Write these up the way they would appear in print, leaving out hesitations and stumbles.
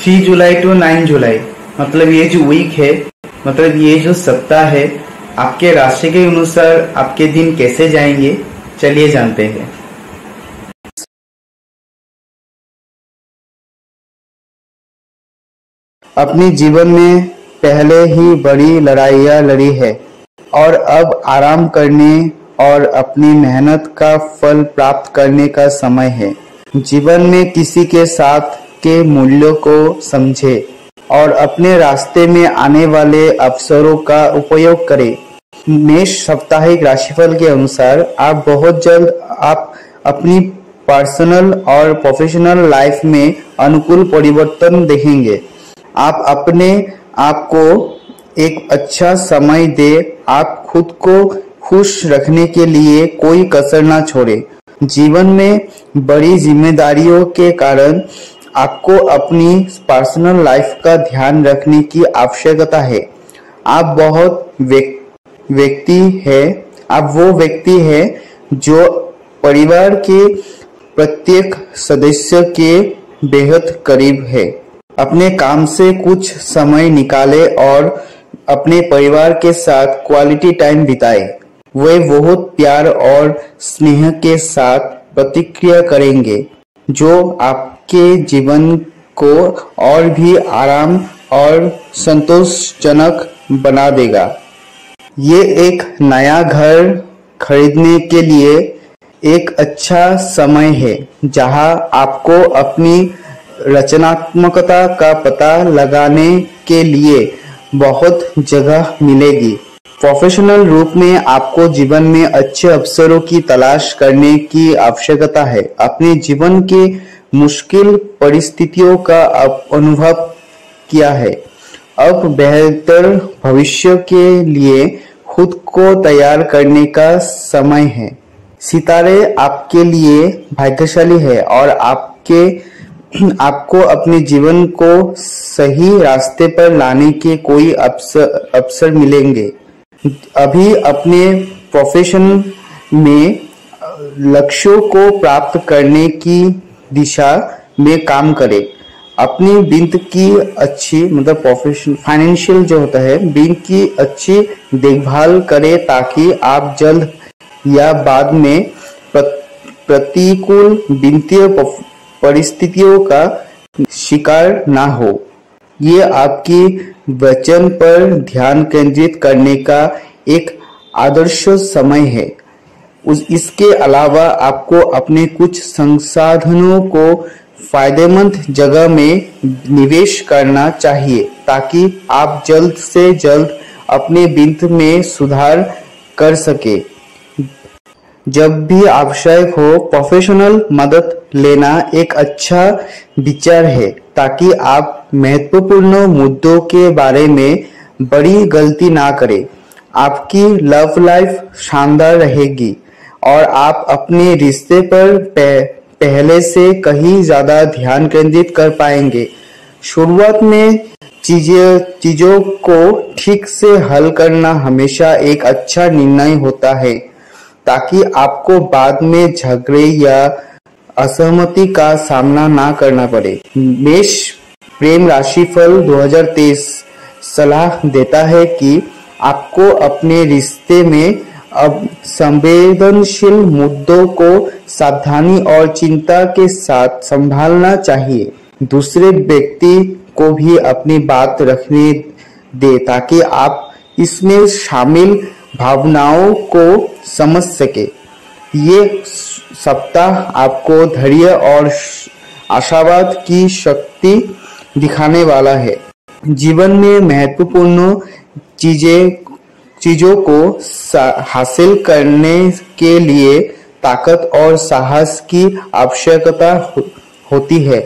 3 जुलाई to 9 जुलाई मतलब ये जो वीक है, मतलब ये जो सप्ताह है, आपके राशि के अनुसार आपके दिन कैसे जाएंगे, चलिए जानते हैं। अपने जीवन में पहले ही बड़ी लड़ाइयाँ लड़ी है और अब आराम करने और अपनी मेहनत का फल प्राप्त करने का समय है। जीवन में किसी के साथ के मूल्यों को समझे और अपने रास्ते में आने वाले अवसरों का उपयोग करें। मेष साप्ताहिक राशिफल के अनुसार आप बहुत जल्द आप अपनी पर्सनल और प्रोफेशनल लाइफ में अनुकूल परिवर्तन देखेंगे। आप अपने आप को एक अच्छा समय दे। आप खुद को खुश रखने के लिए कोई कसर ना छोड़े। जीवन में बड़ी जिम्मेदारियों के कारण आपको अपनी पर्सनल लाइफ का ध्यान रखने की आवश्यकता है। आप वो व्यक्ति है जो परिवार के प्रत्येक सदस्य के बेहद करीब है। अपने काम से कुछ समय निकाले और अपने परिवार के साथ क्वालिटी टाइम बिताए। वे बहुत प्यार और स्नेह के साथ प्रतिक्रिया करेंगे जो आपके जीवन को और भी आराम और संतोषजनक बना देगा। ये एक नया घर खरीदने के लिए एक अच्छा समय है जहां आपको अपनी रचनात्मकता का पता लगाने के लिए बहुत जगह मिलेगी। प्रोफेशनल रूप में आपको जीवन में अच्छे अवसरों की तलाश करने की आवश्यकता है। अपने जीवन के मुश्किल परिस्थितियों का अनुभव किया है। अब बेहतर भविष्य के लिए खुद को तैयार करने का समय है। सितारे आपके लिए भाग्यशाली है और आपको अपने जीवन को सही रास्ते पर लाने के कोई अवसर मिलेंगे। अभी अपने प्रोफेशन में लक्ष्यों को प्राप्त करने की दिशा में काम करें। अपनी वित्त की अच्छी मतलब प्रोफेशन फाइनेंशियल जो होता है वित्त की अच्छी देखभाल करें ताकि आप जल्द या बाद में प्रतिकूल वित्तीय परिस्थितियों का शिकार ना हो। ये आपकी वचन पर ध्यान केंद्रित करने का एक आदर्श समय है। इसके अलावा आपको अपने कुछ संसाधनों को फायदेमंद जगह में निवेश करना चाहिए ताकि आप जल्द से जल्द अपने वित्त में सुधार कर सके। जब भी आवश्यक हो प्रोफेशनल मदद लेना एक अच्छा विचार है ताकि आप महत्वपूर्ण मुद्दों के बारे में बड़ी गलती ना करें। आपकी लव लाइफ शानदार रहेगी और आप अपने रिश्ते पर पहले से कहीं ज्यादा ध्यान केंद्रित कर पाएंगे। शुरुआत में चीजों को ठीक से हल करना हमेशा एक अच्छा निर्णय होता है ताकि आपको बाद में झगड़े या असहमति का सामना ना करना पड़े। मेष प्रेम राशिफल 2023 सलाह देता है कि आपको अपने रिश्ते में अब संवेदनशील मुद्दों को सावधानी और चिंता के साथ संभालना चाहिए। दूसरे व्यक्ति को भी अपनी बात रखने दे ताकि आप इसमें शामिल भावनाओं को समझ सके। ये सप्ताह आपको धैर्य और आशावाद की शक्ति दिखाने वाला है। जीवन में महत्वपूर्ण चीजों को हासिल करने के लिए ताकत और साहस की आवश्यकता होती है।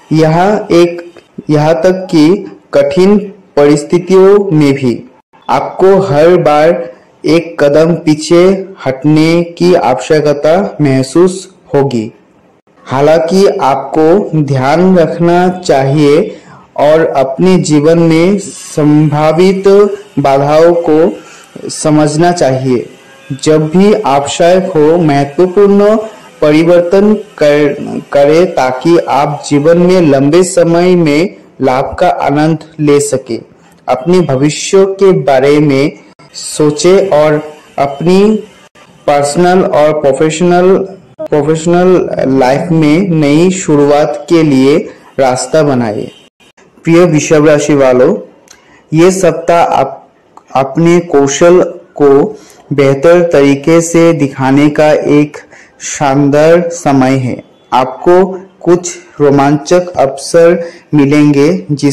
यहाँ तक कि कठिन परिस्थितियों में भी आपको हर बार एक कदम पीछे हटने की आवश्यकता महसूस होगी। हालांकि आपको ध्यान रखना चाहिए और अपने जीवन में संभावित बाधाओं को समझना चाहिए। जब भी आवश्यक हो महत्वपूर्ण परिवर्तन करें ताकि आप जीवन में लंबे समय में लाभ का आनंद ले सके। अपने भविष्य के बारे में सोचे और अपनी पर्सनल और प्रोफेशनल लाइफ में नई शुरुआत के लिए रास्ता बनाए। प्रिय वृषभ राशि वालों, ये सप्ताह अपने कौशल को बेहतर तरीके से दिखाने का एक शानदार समय है। आपको कुछ रोमांचक अवसर मिलेंगे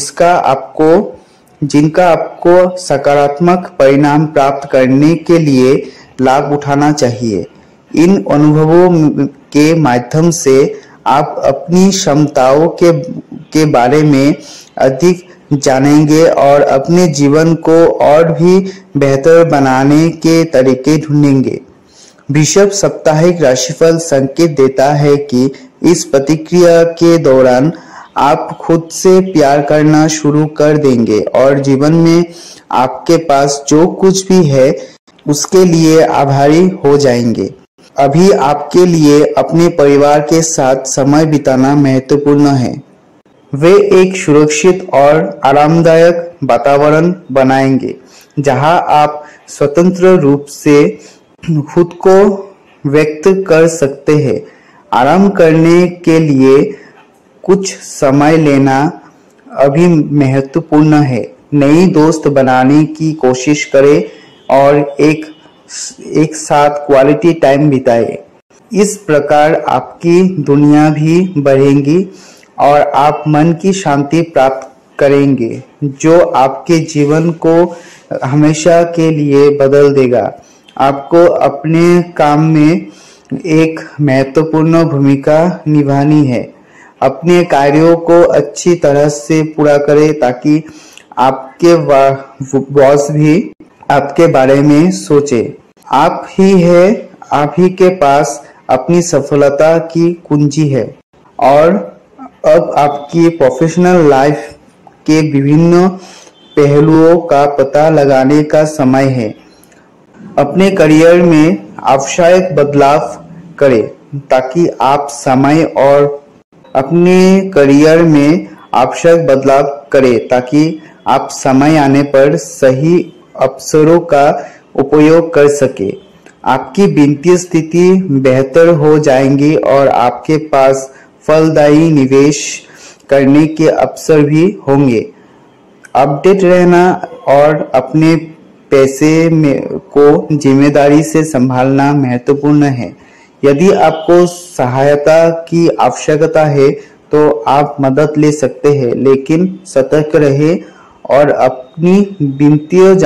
जिनका आपको सकारात्मक परिणाम प्राप्त करने के लिए लाभ उठाना चाहिए। इन अनुभवों के माध्यम से आप अपनी क्षमताओं के बारे में अधिक जानेंगे और अपने जीवन को और भी बेहतर बनाने के तरीके ढूंढेंगे। वृषभ साप्ताहिक राशिफल संकेत देता है कि इस प्रतिक्रिया के दौरान आप खुद से प्यार करना शुरू कर देंगे और जीवन में आपके पास जो कुछ भी है उसके लिए आभारी हो जाएंगे। अभी आपके लिए अपने परिवार के साथ समय बिताना महत्वपूर्ण है। वे एक सुरक्षित और आरामदायक वातावरण बनाएंगे जहां आप स्वतंत्र रूप से खुद को व्यक्त कर सकते हैं। आराम करने के लिए कुछ समय लेना अभी महत्वपूर्ण है। नई दोस्त बनाने की कोशिश करें और एक साथ क्वालिटी टाइम बिताएं। इस प्रकार आपकी दुनिया भी बढ़ेगी और आप मन की शांति प्राप्त करेंगे जो आपके जीवन को हमेशा के लिए बदल देगा। आपको अपने काम में एक महत्वपूर्ण भूमिका निभानी है। अपने कार्यों को अच्छी तरह से पूरा करें ताकि आपके बॉस भी आपके बारे में सोचे। आप ही के पास अपनी सफलता की कुंजी है और अब आपकी प्रोफेशनल लाइफ के विभिन्न पहलुओं का पता लगाने का समय है। अपने करियर में आवश्यक बदलाव करें ताकि आप समय आने पर सही अवसरों का उपयोग कर सके। आपकी वित्तीय स्थिति बेहतर हो जाएगी और आपके पास फलदायी निवेश करने के अवसर भी होंगे। अपडेट रहना और अपने पैसे को जिम्मेदारी से संभालना महत्वपूर्ण है। यदि आपको सहायता की आवश्यकता है तो आप मदद ले सकते हैं, लेकिन सतर्क रहें और अपनी वित्तीय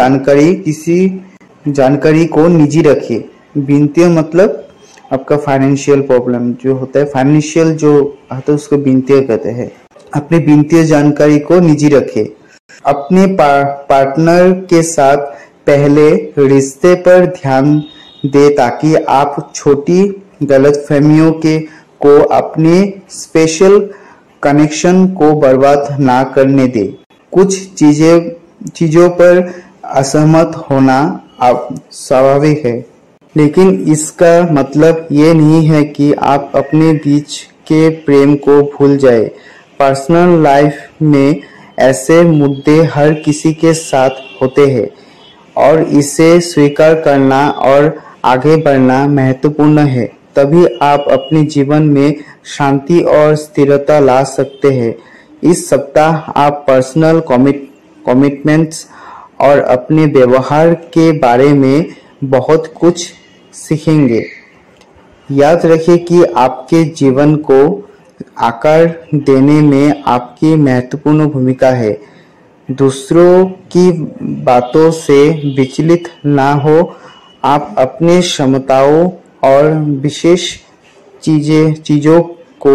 जानकारी को निजी रखें। वित्तीय मतलब आपका फाइनेंशियल प्रॉब्लम जो होता है, फाइनेंशियल जो आता है उसको वित्तीय कहते हैं। अपनी वित्तीय जानकारी को निजी रखें। अपने पार्टनर के साथ पहले रिश्ते पर ध्यान दें ताकि आप छोटी गलतफहमियों को अपने स्पेशल कनेक्शन को बर्बाद ना करने दें। कुछ चीजों पर असहमत होना स्वाभाविक है, लेकिन इसका मतलब ये नहीं है कि आप अपने बीच के प्रेम को भूल जाए। पर्सनल लाइफ में ऐसे मुद्दे हर किसी के साथ होते हैं और इसे स्वीकार करना और आगे बढ़ना महत्वपूर्ण है। तभी आप अपने जीवन में शांति और स्थिरता ला सकते हैं। इस सप्ताह आप पर्सनल कमिटमेंट्स और अपने व्यवहार के बारे में बहुत कुछ सीखेंगे। याद रखें कि आपके जीवन को आकार देने में आपकी महत्वपूर्ण भूमिका है। दूसरों की बातों से विचलित ना हो। आप अपने क्षमताओं और विशेष चीजों को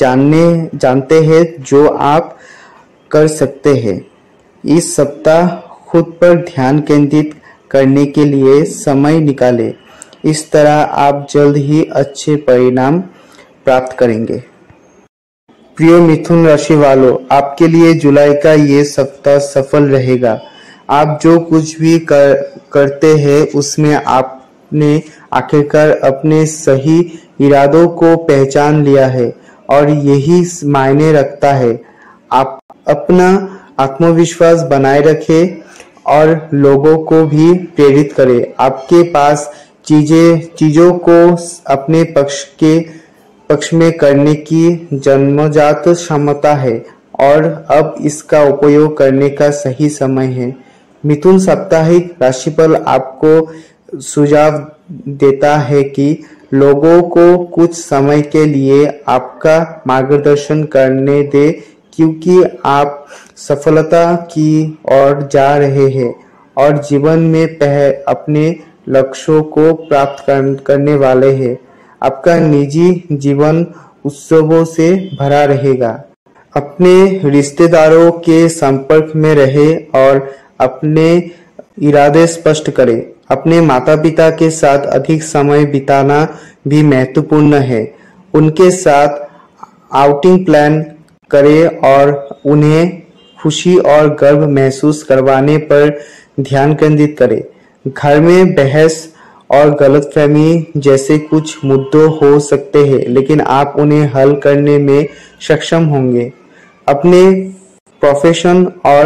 जानते हैं जो आप कर सकते हैं। इस सप्ताह खुद पर ध्यान केंद्रित करने के लिए समय निकालें। इस तरह आप जल्द ही अच्छे परिणाम प्राप्त करेंगे। प्रिय मिथुन राशि वालों, आपके लिए जुलाई का ये सप्ताह सफल रहेगा। आप जो कुछ भी करते हैं उसमें आपने आखिरकार अपने सही इरादों को पहचान लिया है और यही मायने रखता है। आप अपना आत्मविश्वास बनाए रखें और लोगों को भी प्रेरित करें। आपके पास चीजों को अपने पक्ष में करने की जन्मजात क्षमता है और अब इसका उपयोग करने का सही समय है। मिथुन साप्ताहिक राशिफल आपको सुझाव देता है कि लोगों को कुछ समय के लिए आपका मार्गदर्शन करने दे, क्योंकि आप सफलता की ओर जा रहे हैं और जीवन में अपने लक्ष्यों को प्राप्त करने वाले हैं। आपका निजी जीवन उत्सवों से भरा रहेगा। अपने रिश्तेदारों के संपर्क में रहे और अपने इरादे स्पष्ट करें। अपने माता पिता के साथ अधिक समय बिताना भी महत्वपूर्ण है। उनके साथ आउटिंग प्लान करें और उन्हें खुशी और गर्व महसूस करवाने पर ध्यान केंद्रित करें। घर में बहस और गलतफहमी जैसे कुछ मुद्दे हो सकते हैं, लेकिन आप उन्हें हल करने में सक्षम होंगे। अपने प्रोफेशन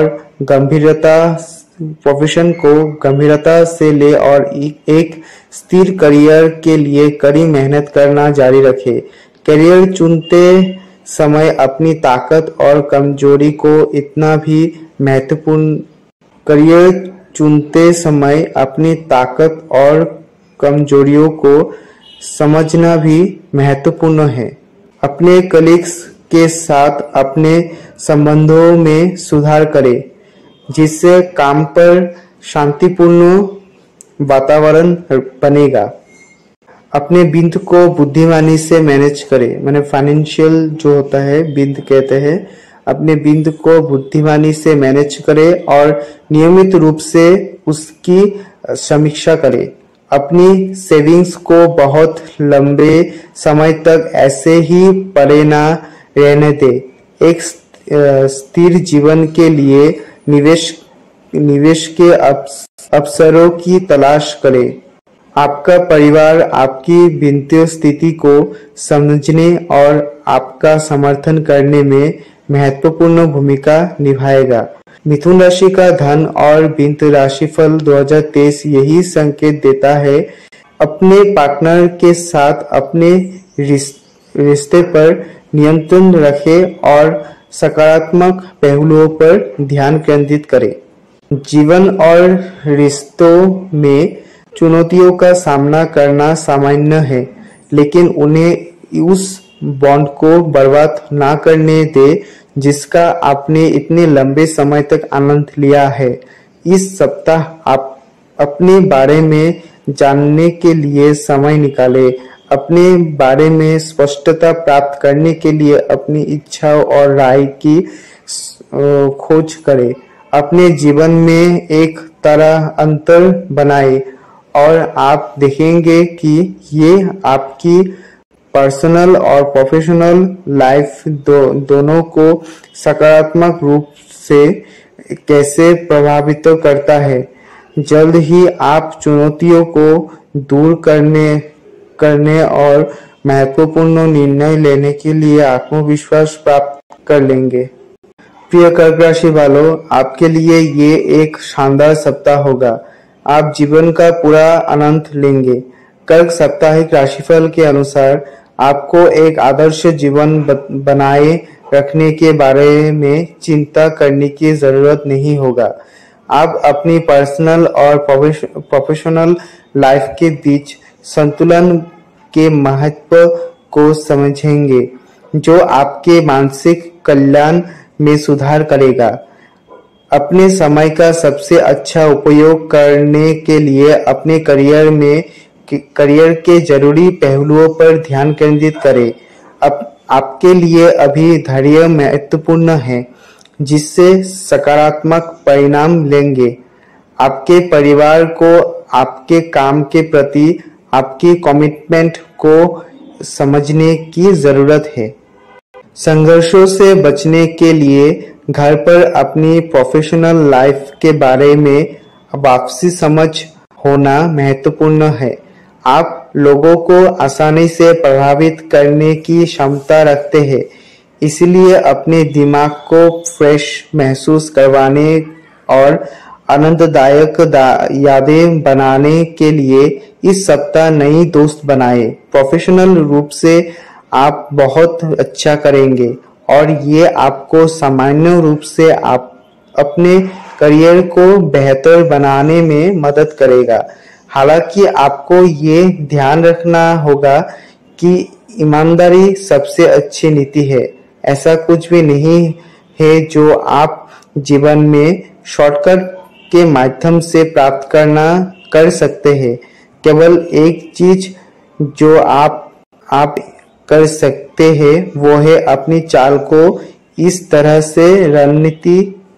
को गंभीरता से ले और एक स्थिर करियर के लिए कड़ी मेहनत करना जारी रखें। करियर चुनते समय अपनी ताकत और कमजोरी को इतना भी महत्वपूर्ण करियर चुनते समय अपनी ताकत और कमजोरियों को समझना भी महत्वपूर्ण है। अपने कलीग्स के साथ अपने संबंधों में सुधार करें, जिससे काम पर शांतिपूर्ण वातावरण बनेगा। अपने बिंद को बुद्धिमानी से मैनेज करें। मैंने फाइनेंशियल जो होता है बिंद कहते हैं। अपने बिंद को बुद्धिमानी से मैनेज करें और नियमित रूप से उसकी समीक्षा करें। अपनी सेविंग्स को बहुत लंबे समय तक ऐसे ही पड़े ना रहने दें। एक स्थिर जीवन के लिए निवेश के अवसरों की तलाश करें। आपका परिवार आपकी वित्तीय स्थिति को समझने और आपका समर्थन करने में महत्वपूर्ण भूमिका निभाएगा। मिथुन राशि का धन और वित्त राशिफल 2023 यही संकेत देता है। अपने पार्टनर के साथ अपने रिश्ते पर नियंत्रण रखें और सकारात्मक पहलुओं पर ध्यान केंद्रित करें। जीवन और रिश्तों में चुनौतियों का सामना करना सामान्य है, लेकिन उन्हें उस बॉन्ड को बर्बाद ना करने दे जिसका आपने इतने लंबे समय तक आनंद लिया है। इस सप्ताह आप अपने बारे में जानने के लिए समय निकालें। अपने बारे में स्पष्टता प्राप्त करने के लिए अपनी इच्छाओं और राय की खोज करें। अपने जीवन में एक तरह अंतर बनाएं और आप देखेंगे कि ये आपकी पर्सनल और प्रोफेशनल लाइफ दोनों को सकारात्मक रूप से कैसे प्रभावित करता है। जल्द ही आप चुनौतियों को दूर करने और महत्वपूर्ण निर्णय लेने के लिए आत्मविश्वास प्राप्त कर लेंगे। प्रिय कर्क राशि वालों, आपके लिए ये एक शानदार सप्ताह होगा। आप जीवन का पूरा आनंद लेंगे। कर्क साप्ताहिक राशिफल के अनुसार आपको एक आदर्श जीवन बनाए रखने के बारे में चिंता करने की जरूरत नहीं होगा। आप अपनी पर्सनल और प्रोफेशनल लाइफ के बीच संतुलन के महत्व को समझेंगे, जो आपके मानसिक कल्याण में सुधार करेगा। अपने समय का सबसे अच्छा उपयोग करने के लिए अपने करियर के जरूरी पहलुओं पर ध्यान केंद्रित करें। आपके लिए अभी धैर्य महत्वपूर्ण है, जिससे सकारात्मक परिणाम लेंगे। आपके परिवार को आपके काम के प्रति आपकी कमिटमेंट को समझने की जरूरत है। संघर्षों से बचने के लिए घर पर अपनी प्रोफेशनल लाइफ के बारे में वापसी समझ होना महत्वपूर्ण है। आप लोगों को आसानी से प्रभावित करने की क्षमता रखते हैं, इसलिए अपने दिमाग को फ्रेश महसूस करवाने और आनंददायक यादें बनाने के लिए इस सप्ताह नई दोस्त बनाएं। प्रोफेशनल रूप से आप बहुत अच्छा करेंगे और ये आपको सामान्य रूप से आप अपने करियर को बेहतर बनाने में मदद करेगा। हालांकि आपको ये ध्यान रखना होगा कि ईमानदारी सबसे अच्छी नीति है। ऐसा कुछ भी नहीं है जो आप जीवन में शॉर्टकट के माध्यम से प्राप्त कर सकते हैं। केवल एक चीज जो आप कर सकते हैं वो है अपनी चाल को इस तरह से रणनीति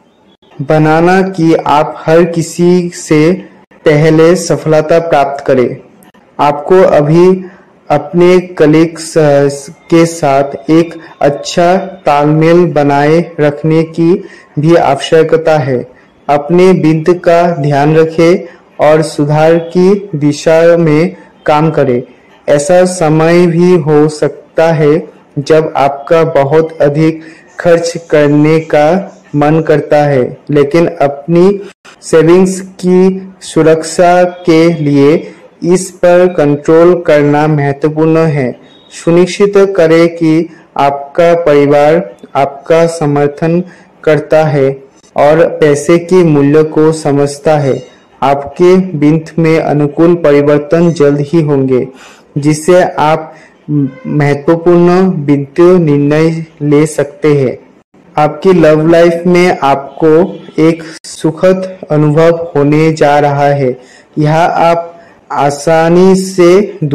बनाना कि आप हर किसी से पहले सफलता प्राप्त करें। आपको अभी अपने कलीग्स के साथ एक अच्छा तालमेल बनाए रखने की भी आवश्यकता है। अपने बिंदु का ध्यान रखें और सुधार की दिशा में काम करें। ऐसा समय भी हो सकता है जब आपका बहुत अधिक खर्च करने का मन करता है, लेकिन अपनी सेविंग्स की सुरक्षा के लिए इस पर कंट्रोल करना महत्वपूर्ण है। सुनिश्चित करें कि आपका परिवार आपका समर्थन करता है और पैसे के मूल्य को समझता है। आपके वित्त में अनुकूल परिवर्तन जल्द ही होंगे, जिससे आप महत्वपूर्ण वित्तीय निर्णय ले सकते हैं। आपकी लव लाइफ में आपको एक सुखद अनुभव होने जा रहा है। यहाँ आप आसानी से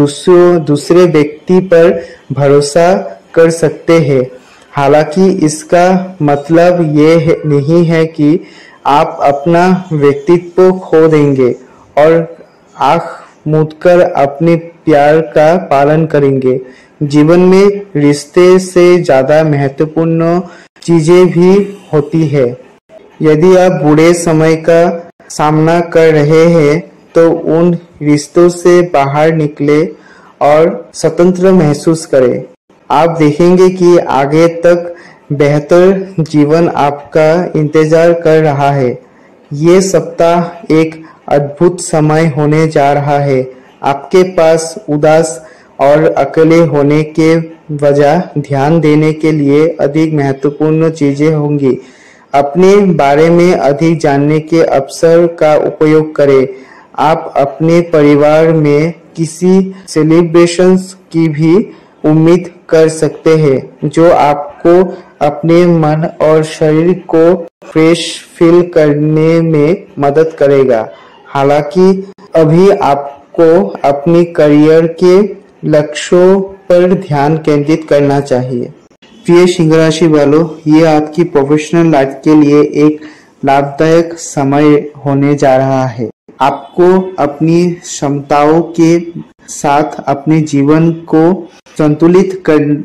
दूसरे व्यक्ति पर भरोसा कर सकते हैं। हालांकि इसका मतलब ये नहीं है कि आप अपना व्यक्तित्व खो देंगे और आंख मूंदकर अपने प्यार का पालन करेंगे। जीवन में रिश्ते से ज्यादा महत्वपूर्ण चीजें भी होती है। यदि आप बुरे समय का सामना कर रहे हैं तो उन रिश्तों से बाहर निकले और स्वतंत्र महसूस करें। आप देखेंगे कि आगे तक बेहतर जीवन आपका इंतजार कर रहा है। ये सप्ताह एक अद्भुत समय होने जा रहा है। आपके पास उदास और अकेले होने के वजह ध्यान देने के लिए अधिक महत्वपूर्ण चीजें होंगी। अपने बारे में अधिक जानने के अवसर का उपयोग करें। आप अपने परिवार में किसी सेलिब्रेशंस की भी उम्मीद कर सकते हैं जो आपको अपने मन और शरीर को फ्रेश फील करने में मदद करेगा। हालांकि अभी आपको अपनी करियर के लक्ष्यों पर ध्यान केंद्रित करना चाहिए। प्रिय सिंह राशि वालों, ये आपकी प्रोफेशनल लाइफ के लिए एक लाभदायक समय होने जा रहा है। आपको अपनी क्षमताओं के साथ अपने जीवन को संतुलित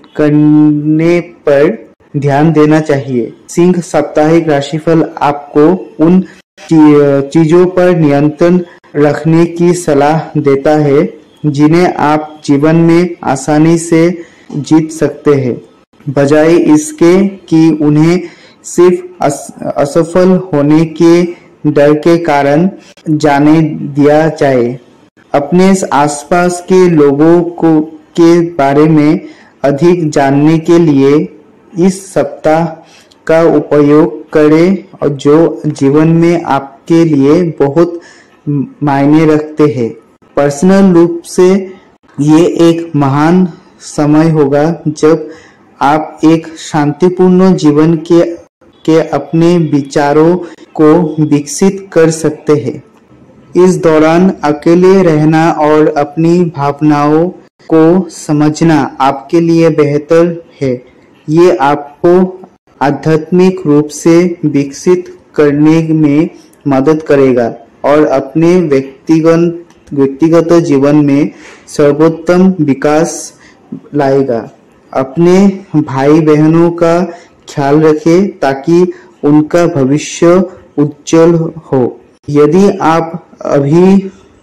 करने पर ध्यान देना चाहिए। सिंह साप्ताहिक राशिफल आपको उन चीजों पर नियंत्रण रखने की सलाह देता है जिन्हें आप जीवन में आसानी से जीत सकते हैं, बजाय इसके कि उन्हें सिर्फ असफल होने के डर के कारण जाने दिया जाए। अपने आसपास के लोगों के बारे में अधिक जानने के लिए इस सप्ताह का उपयोग करें और जो जीवन में आपके लिए बहुत मायने रखते हैं। पर्सनल रूप से ये एक महान समय होगा जब आप एक शांतिपूर्ण जीवन के अपने विचारों को विकसित कर सकते हैं। इस दौरान अकेले रहना और अपनी भावनाओं को समझना आपके लिए बेहतर है। ये आपको आध्यात्मिक रूप से विकसित करने में मदद करेगा और अपने व्यक्तिगत जीवन में सर्वोत्तम विकास लाएगा। अपने भाई बहनों का ख्याल रखें ताकि उनका भविष्य उज्जवल हो। यदि आप अभी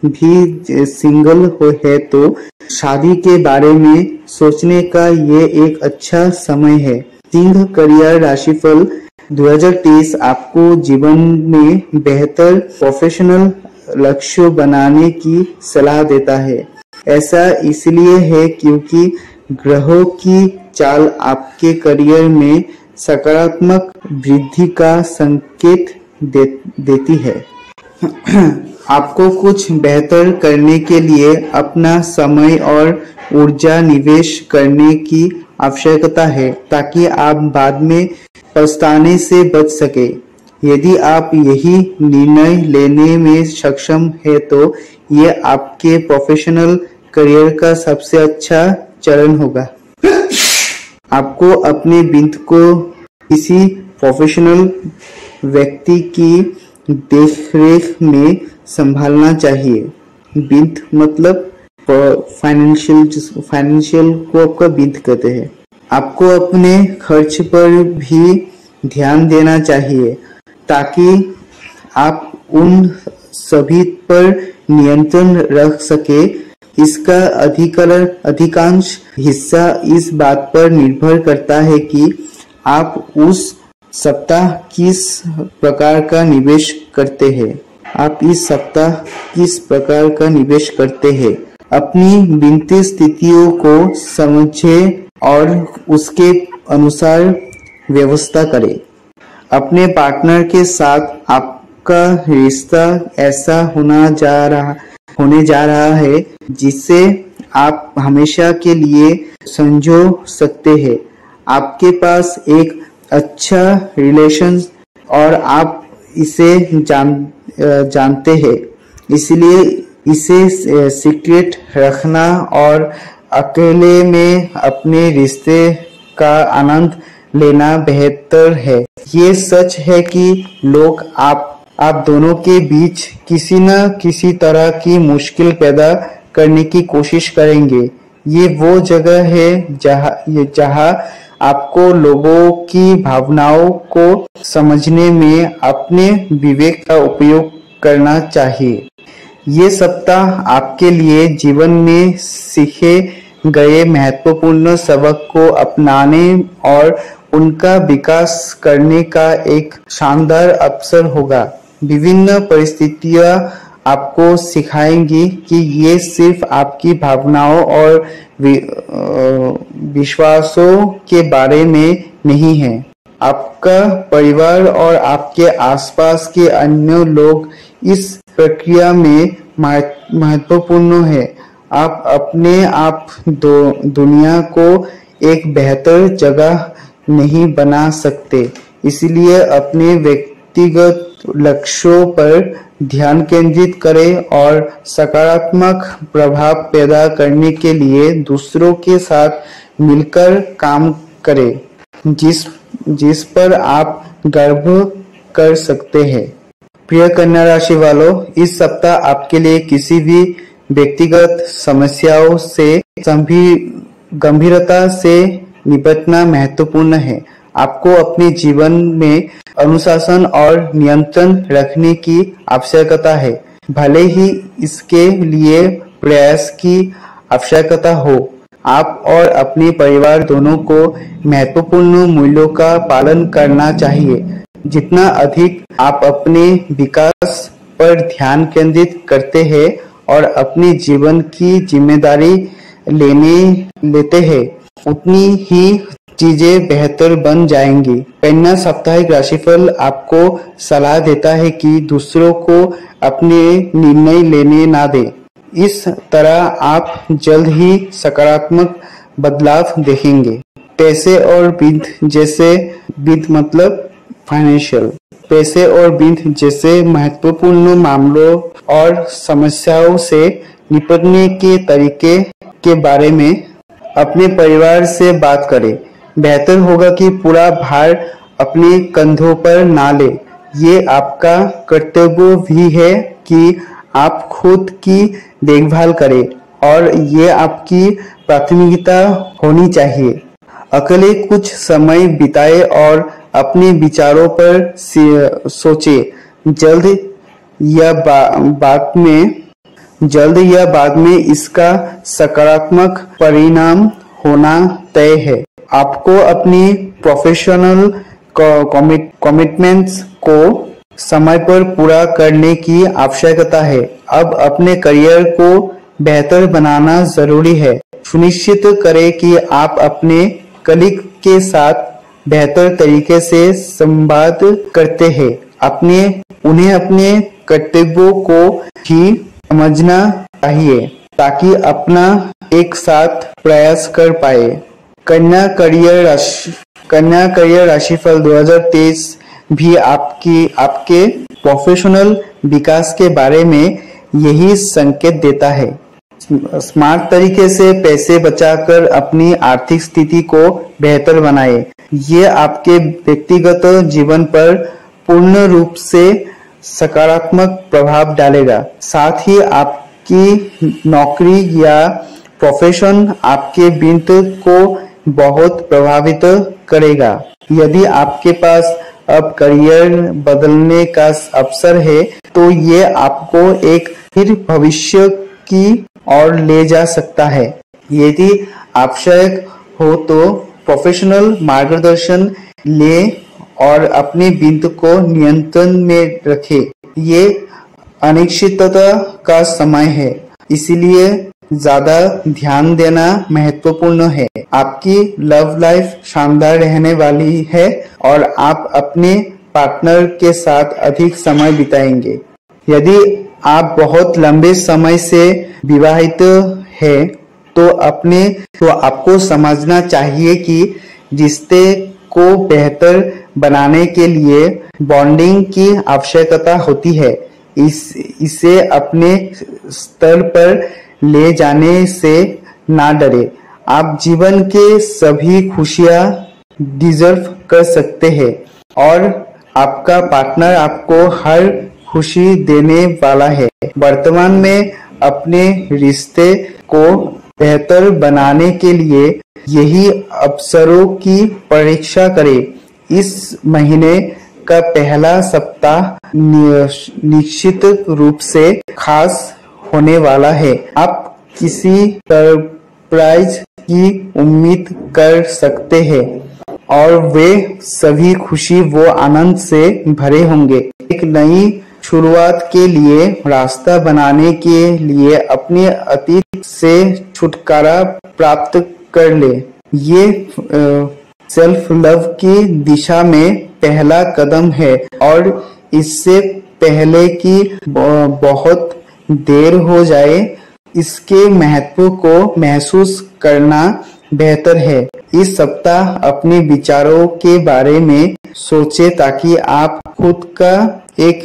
भी सिंगल है तो शादी के बारे में सोचने का ये एक अच्छा समय है। सिंह करियर राशिफल 2023 आपको जीवन में बेहतर प्रोफेशनल लक्ष्य बनाने की सलाह देता है। ऐसा इसलिए है क्योंकि ग्रहों की चाल आपके करियर में सकारात्मक वृद्धि का संकेत देती है। आपको कुछ बेहतर करने के लिए अपना समय और ऊर्जा निवेश करने की आवश्यकता है ताकि आप बाद में पछताने से बच सके। यदि आप यही निर्णय लेने में सक्षम है तो ये आपके प्रोफेशनल करियर का सबसे अच्छा चरण होगा। आपको अपने बिंद को किसी प्रोफेशनल व्यक्ति की देखरेख में संभालना चाहिए। बिंद मतलब फाइनेंशियल को आपका बिंद कहते हैं। आपको अपने खर्च पर भी ध्यान देना चाहिए ताकि आप उन सभी पर नियंत्रण रख सके। इसका अधिकांश हिस्सा इस बात पर निर्भर करता है कि आप उस सप्ताह किस प्रकार का निवेश करते हैं। अपनी वित्तीय स्थितियों को समझें और उसके अनुसार व्यवस्था करें। अपने पार्टनर के साथ आपका रिश्ता ऐसा होने जा रहा है जिसे आप हमेशा के लिए संजो सकते हैं। आपके पास एक अच्छा रिलेशन और आप इसे जानते हैं, इसलिए इसे सीक्रेट रखना और अकेले में अपने रिश्ते का आनंद लेना बेहतर है। ये सच है कि लोग आप दोनों के बीच किसी न किसी तरह की मुश्किल पैदा करने की कोशिश करेंगे। ये वो जगह है जहाँ आपको लोगों की भावनाओं को समझने में अपने विवेक का उपयोग करना चाहिए। ये सप्ताह आपके लिए जीवन में सीखे गए महत्वपूर्ण सबक को अपनाने और उनका विकास करने का एक शानदार अवसर होगा। विभिन्न परिस्थितियां आपको सिखाएंगी कि ये सिर्फ आपकी भावनाओं और विश्वासों के बारे में नहीं है। आपका परिवार और आपके आसपास के अन्य लोग इस प्रक्रिया में महत्वपूर्ण है। आप अपने आप दुनिया को एक बेहतर जगह नहीं बना सकते, इसलिए अपने व्यक्तिगत लक्ष्यों पर ध्यान केंद्रित करें और सकारात्मक प्रभाव पैदा करने के लिए दूसरों के साथ मिलकर काम करें, जिस पर आप गर्व कर सकते हैं। प्रिय कन्या राशि वालों, इस सप्ताह आपके लिए किसी भी व्यक्तिगत समस्याओं से गंभीरता से निपटना महत्वपूर्ण है। आपको अपने जीवन में अनुशासन और नियंत्रण रखने की आवश्यकता है, भले ही इसके लिए प्रयास की आवश्यकता हो। आप और अपने परिवार दोनों को महत्वपूर्ण मूल्यों का पालन करना चाहिए। जितना अधिक आप अपने विकास पर ध्यान केंद्रित करते हैं और अपने जीवन की जिम्मेदारी लेते हैं, उतनी ही चीजें बेहतर बन जाएंगी। कन्या साप्ताहिक राशिफल आपको सलाह देता है कि दूसरों को अपने निर्णय लेने ना दें। इस तरह आप जल्द ही सकारात्मक बदलाव देखेंगे। पैसे और वित्त मतलब फाइनेंशियल। पैसे और वित्त जैसे महत्वपूर्ण मामलों और समस्याओं से निपटने के तरीके के बारे में अपने परिवार से बात करें। बेहतर होगा कि पूरा भार अपने कंधों पर ना ले। ये आपका कर्तव्य भी है कि आप खुद की देखभाल करें और ये आपकी प्राथमिकता होनी चाहिए। अकेले कुछ समय बिताएं और अपने विचारों पर सोचें। जल्द या बाद में इसका सकारात्मक परिणाम होना तय है। आपको अपनी प्रोफेशनल कमिटमेंट्स को समय पर पूरा करने की आवश्यकता है। अब अपने करियर को बेहतर बनाना जरूरी है। सुनिश्चित करें कि आप अपने कलीग के साथ बेहतर तरीके से संवाद करते हैं। उन्हें अपने कर्तव्यों को भी समझना चाहिए ताकि अपना एक साथ प्रयास कर पाए। कन्या करियर राशिफल 2023 भी आपके प्रोफेशनल विकास के बारे में यही संकेत देता है। स्मार्ट तरीके से पैसे बचाकर अपनी आर्थिक स्थिति को बेहतर बनाएं। ये आपके व्यक्तिगत जीवन पर पूर्ण रूप से सकारात्मक प्रभाव डालेगा। साथ ही आपकी नौकरी या प्रोफेशन आपके बिंत को बहुत प्रभावित करेगा। यदि आपके पास अब करियर बदलने का अवसर है तो ये आपको एक फिर भविष्य की ओर ले जा सकता है। यदि आवश्यक हो तो प्रोफेशनल मार्गदर्शन ले और अपने बिंद को नियंत्रण में रखें। ये अनिश्चितता का समय है, इसलिए ज्यादा ध्यान देना महत्वपूर्ण है। आपकी लव लाइफ शानदार रहने वाली है और आप अपने पार्टनर के साथ अधिक समय बिताएंगे। यदि आप बहुत लंबे समय से विवाहित हैं तो आपको समझना चाहिए कि रिश्ते को बेहतर बनाने के लिए बॉन्डिंग की आवश्यकता होती है। इसे अपने स्तर पर ले जाने से ना डरे। आप जीवन के सभी खुशियां डिजर्व कर सकते हैं और आपका पार्टनर आपको हर खुशी देने वाला है। वर्तमान में अपने रिश्ते को बेहतर बनाने के लिए यही अवसरों की परीक्षा करें। इस महीने का पहला सप्ताह निश्चित रूप से खास होने वाला है। आप किसी सरप्राइज की उम्मीद कर सकते हैं और वे सभी खुशी व आनंद से भरे होंगे। एक नई शुरुआत के लिए रास्ता बनाने के लिए अपने अतीत से छुटकारा प्राप्त कर ले। ये सेल्फ लव की दिशा में पहला कदम है और इससे पहले कि बहुत देर हो जाए इसके महत्व को महसूस करना बेहतर है। इस सप्ताह अपने विचारों के बारे में सोचें ताकि आप खुद का एक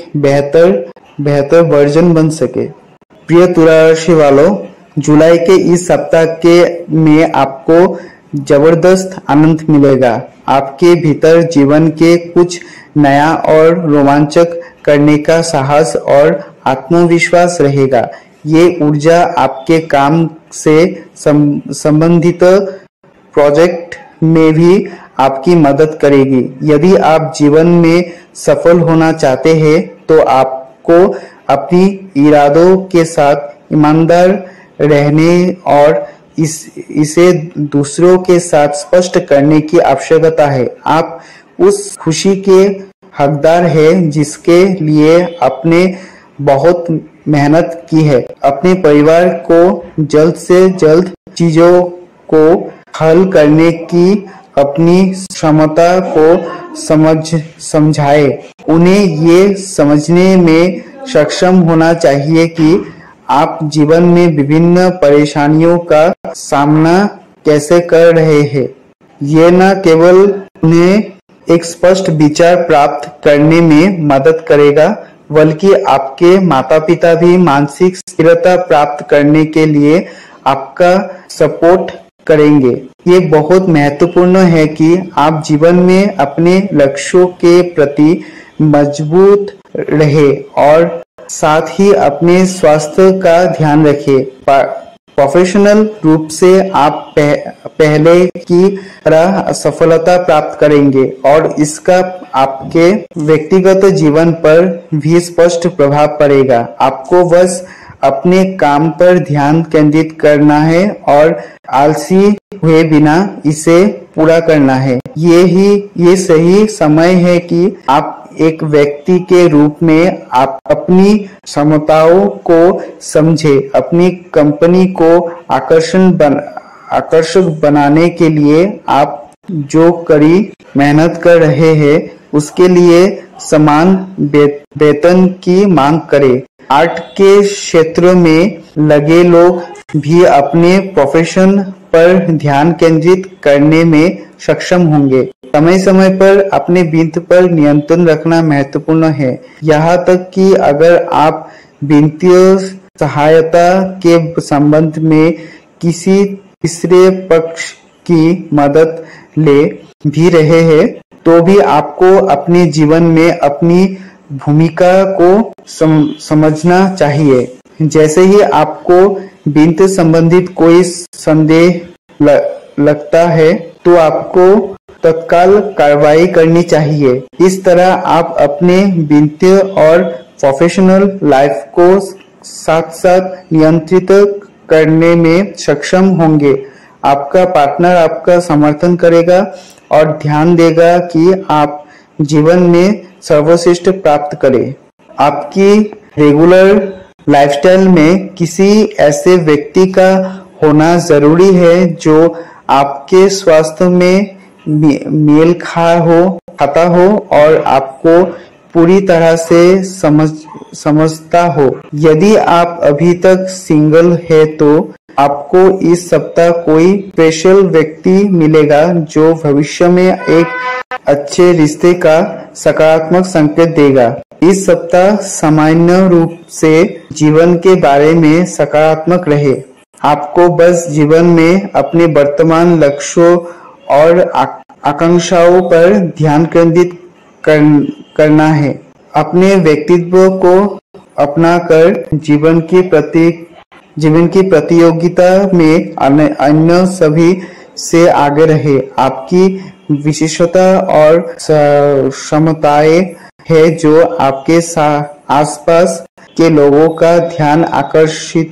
बेहतर वर्जन बन सके। प्रिय तुला राशि वालों, जुलाई के इस सप्ताह में आपको जबरदस्त आनंद मिलेगा। आपके भीतर जीवन के कुछ नया और रोमांचक करने का साहस और आत्मविश्वास रहेगा। ये ऊर्जा आपके काम से संबंधित प्रोजेक्ट में भी आपकी मदद करेगी। यदि आप जीवन में सफल होना चाहते हैं तो आपको अपनी इरादों के साथ ईमानदार रहने और इसे दूसरों के साथ स्पष्ट करने की आवश्यकता है। आप उस खुशी के हकदार हैं जिसके लिए आपने बहुत मेहनत की है। अपने परिवार को जल्द से जल्द चीजों को हल करने की अपनी क्षमता को समझाए। उन्हें ये समझने में सक्षम होना चाहिए कि आप जीवन में विभिन्न परेशानियों का सामना कैसे कर रहे हैं। ये न केवल उन्हें एक स्पष्ट विचार प्राप्त करने में मदद करेगा बल्कि आपके माता पिता भी मानसिक स्थिरता प्राप्त करने के लिए आपका सपोर्ट करेंगे। ये बहुत महत्वपूर्ण है कि आप जीवन में अपने लक्ष्यों के प्रति मजबूत रहे और साथ ही अपने स्वास्थ्य का ध्यान रखें। प्रोफेशनल रूप से आप पहले की तरह सफलता प्राप्त करेंगे और इसका आपके व्यक्तिगत जीवन पर भी स्पष्ट प्रभाव पड़ेगा। आपको बस अपने काम पर ध्यान केंद्रित करना है और आलसी हुए बिना इसे पूरा करना है। ये सही समय है कि आप एक व्यक्ति के रूप में आप अपनी क्षमताओं को समझे, अपनी कंपनी को आकर्षक बनाने के लिए आप जो कड़ी मेहनत कर रहे हैं उसके लिए समान वेतन की मांग करें। आर्ट के क्षेत्र में लगे लोग भी अपने प्रोफेशन पर ध्यान केंद्रित करने में सक्षम होंगे। समय समय पर अपने वित्त पर नियंत्रण रखना महत्वपूर्ण है। यहाँ तक कि अगर आप वित्तीय सहायता के संबंध में किसी तीसरे पक्ष की मदद ले भी रहे हैं तो भी आपको अपने जीवन में अपनी भूमिका को समझना चाहिए। जैसे ही आपको वित्त संबंधित कोई संदेह लगता है तो आपको तत्काल कार्रवाई करनी चाहिए। इस तरह आप अपने वित्तीय और प्रोफेशनल लाइफ को साथ साथ नियंत्रित करने में सक्षम होंगे। आपका पार्टनर आपका समर्थन करेगा और ध्यान देगा कि आप जीवन में सर्वश्रेष्ठ प्राप्त करें। आपकी रेगुलर लाइफस्टाइल में किसी ऐसे व्यक्ति का होना जरूरी है जो आपके स्वास्थ्य में मेल खाता हो और आपको पूरी तरह से समझता हो। यदि आप अभी तक सिंगल है तो आपको इस सप्ताह कोई स्पेशल व्यक्ति मिलेगा जो भविष्य में एक अच्छे रिश्ते का सकारात्मक संकेत देगा। इस सप्ताह सामान्य रूप से जीवन के बारे में सकारात्मक रहे। आपको बस जीवन में अपने वर्तमान लक्ष्यों और आकांक्षाओं पर ध्यान केंद्रित करना है। अपने व्यक्तित्व को अपनाकर जीवन की प्रतियोगिता में अन्य सभी से आगे रहे। आपकी विशेषता और क्षमताएं है जो आपके आसपास के लोगों का ध्यान आकर्षित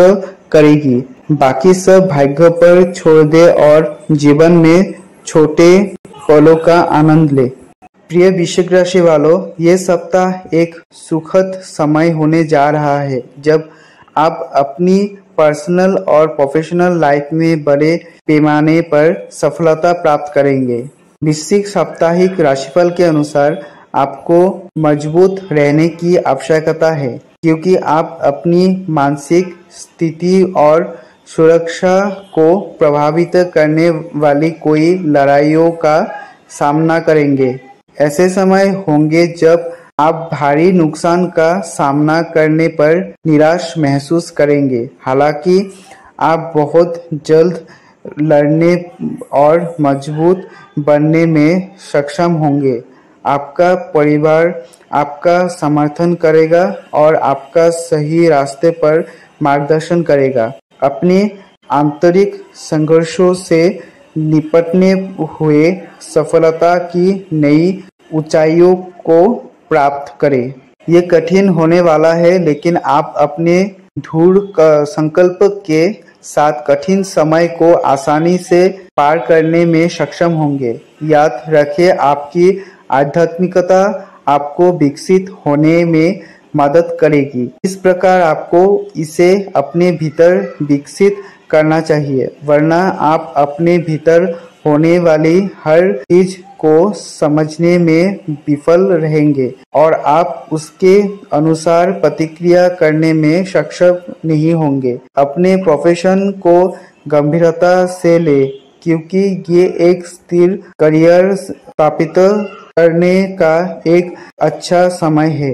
करेगी। बाकी सब भाग्य पर छोड़ दे और जीवन में छोटे पलों का आनंद ले। प्रिय वृश्चिक राशि वालों, ये सप्ताह एक सुखद समय होने जा रहा है जब आप अपनी पर्सनल और प्रोफेशनल लाइफ में बड़े पैमाने पर सफलता प्राप्त करेंगे। वृश्चिक साप्ताहिक राशिफल के अनुसार आपको मजबूत रहने की आवश्यकता है क्योंकि आप अपनी मानसिक स्थिति और सुरक्षा को प्रभावित करने वाली कोई लड़ाइयों का सामना करेंगे। ऐसे समय होंगे जब आप भारी नुकसान का सामना करने पर निराश महसूस करेंगे। हालांकि आप बहुत जल्द लड़ने और मजबूत बनने में सक्षम होंगे। आपका परिवार आपका समर्थन करेगा और आपका सही रास्ते पर मार्गदर्शन करेगा। अपने आंतरिक संघर्षों से निपटने हुए सफलता की नई ऊंचाइयों को प्राप्त करें। ये कठिन होने वाला है लेकिन आप अपने दृढ़ संकल्प के साथ कठिन समय को आसानी से पार करने में सक्षम होंगे। याद रखें, आपकी आध्यात्मिकता आपको विकसित होने में मदद करेगी। इस प्रकार आपको इसे अपने भीतर विकसित करना चाहिए, वरना आप अपने भीतर होने वाली हर चीज को समझने में विफल रहेंगे और आप उसके अनुसार प्रतिक्रिया करने में सक्षम नहीं होंगे। अपने प्रोफेशन को गंभीरता से ले क्योंकि ये एक स्थिर करियर स्थापित करने का एक अच्छा समय है।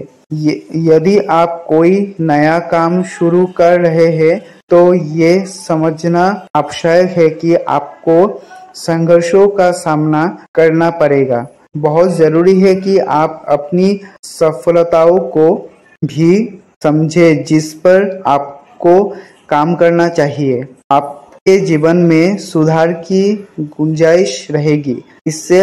यदि आप कोई नया काम शुरू कर रहे हैं तो ये समझना आवश्यक है कि आपको संघर्षों का सामना करना पड़ेगा। बहुत जरूरी है कि आप अपनी सफलताओं को भी समझें जिस पर आपको काम करना चाहिए। आपके जीवन में सुधार की गुंजाइश रहेगी। इससे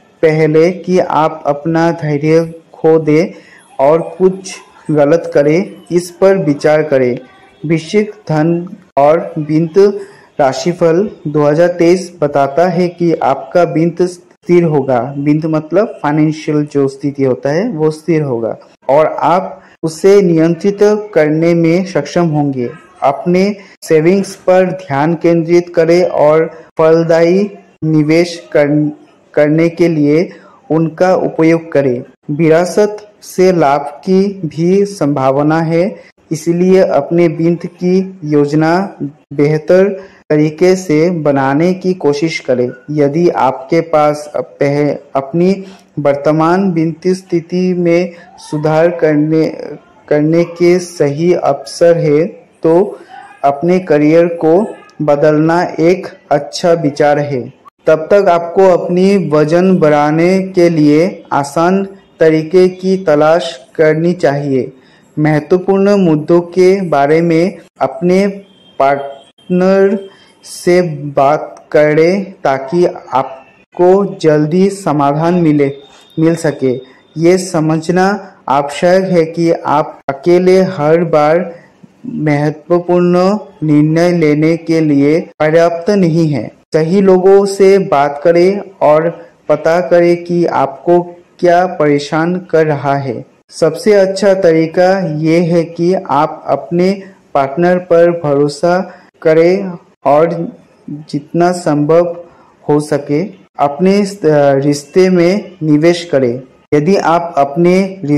पहले कि आप अपना धैर्य खो दें और कुछ गलत करें, इस पर विचार करें। वृश्चिक धन और वित्त राशिफल 2023 बताता है कि आपका वित्त स्थिर होगा। वित्त मतलब फाइनेंशियल जो स्थिति होता है वो स्थिर होगा और आप उसे नियंत्रित करने में सक्षम होंगे। अपने सेविंग्स पर ध्यान केंद्रित करें और फलदायी निवेश करने के लिए उनका उपयोग करें। विरासत से लाभ की भी संभावना है, इसलिए अपने वित्त की योजना बेहतर तरीके से बनाने की कोशिश करें। यदि आपके पास अपनी वर्तमान वित्तीय स्थिति में सुधार करने के सही अवसर है तो अपने करियर को बदलना एक अच्छा विचार है। तब तक आपको अपनी वजन बढ़ाने के लिए आसान तरीके की तलाश करनी चाहिए। महत्वपूर्ण मुद्दों के बारे में अपने पार्टनर से बात करें ताकि आपको जल्दी समाधान मिल सके। ये समझना आवश्यक है कि आप अकेले हर बार महत्वपूर्ण निर्णय लेने के लिए पर्याप्त नहीं हैं। सही लोगों से बात करें और पता करें कि आपको क्या परेशान कर रहा है। सबसे अच्छा तरीका ये है कि आप अपने पार्टनर पर भरोसा करें और जितना संभव हो सके अपने रिश्ते में निवेश करें। यदि आप अपने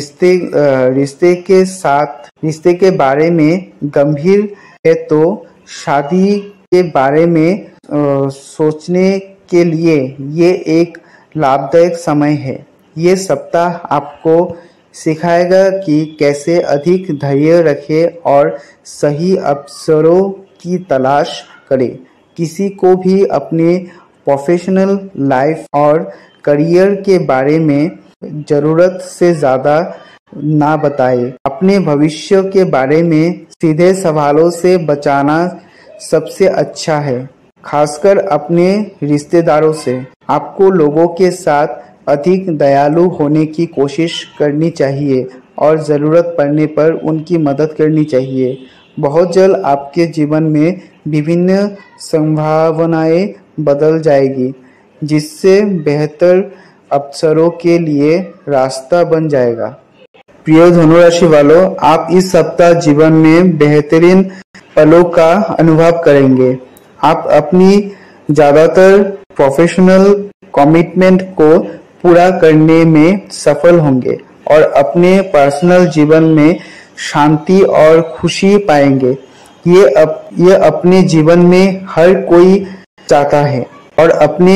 रिश्ते के बारे में गंभीर है तो शादी के बारे में सोचने के लिए ये एक लाभदायक समय है। ये सप्ताह आपको सिखाएगा कि कैसे अधिक धैर्य रखें और सही अवसरों की तलाश करें। किसी को भी अपने प्रोफेशनल लाइफ और करियर के बारे में जरूरत से ज़्यादा ना बताएं। अपने भविष्य के बारे में सीधे सवालों से बचाना सबसे अच्छा है, खासकर अपने रिश्तेदारों से। आपको लोगों के साथ अधिक दयालु होने की कोशिश करनी चाहिए और ज़रूरत पड़ने पर उनकी मदद करनी चाहिए। बहुत जल्द आपके जीवन में विभिन्न संभावनाएं बदल जाएगी, जिससे बेहतर अवसरों के लिए रास्ता बन जाएगा। प्रिय धनुराशि वालों, आप इस सप्ताह जीवन में बेहतरीन पलों का अनुभव करेंगे। आप अपनी ज़्यादातर प्रोफेशनल कमिटमेंट को पूरा करने में सफल होंगे और अपने पर्सनल जीवन में शांति और खुशी पाएंगे। ये अपने जीवन में हर कोई चाहता है और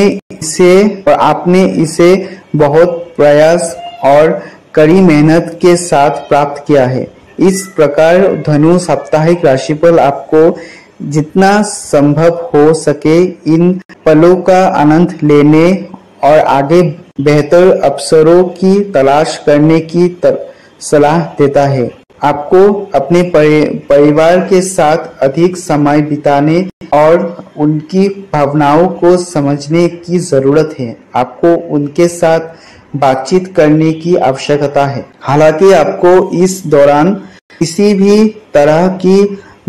आपने इसे बहुत प्रयास और कड़ी मेहनत के साथ प्राप्त किया है। इस प्रकार धनु साप्ताहिक राशिफल आपको जितना संभव हो सके इन पलों का आनंद लेने और आगे बेहतर अवसरों की तलाश करने की सलाह देता है। आपको अपने परिवार के साथ अधिक समय बिताने और उनकी भावनाओं को समझने की जरूरत है। आपको उनके साथ बातचीत करने की आवश्यकता है। हालांकि आपको इस दौरान किसी भी तरह की